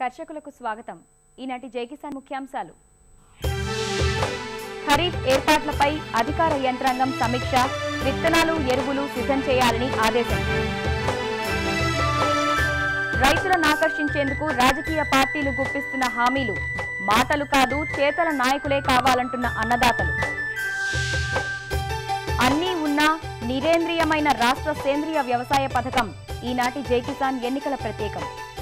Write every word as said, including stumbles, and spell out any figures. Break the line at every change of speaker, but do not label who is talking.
కర్షకులకు స్వాగతం. ఈనాటి జై కిసాన్ ముఖ్యాంశాలు. ఖరీఫ్ ఏర్పాట్లపై అధికార యంత్రాంగం సమీక్ష, విత్తనాలు ఎరువులు సిద్ధం చేయాలని ఆదేశం. రైతులను ఆకర్షించేందుకు రాజకీయ పార్టీలు గుప్పిస్తున్న హామీలు, మాటలు కాదు చేతల నాయకులే కావాలంటున్న అన్నదాతలు. అన్నీ ఉన్నా నిరేంద్రియమైన రాష్ట్ర సేంద్రియ వ్యవసాయ పథకం ఈనాటి జై కిసాన్ ఎన్నికల ప్రత్యేకం.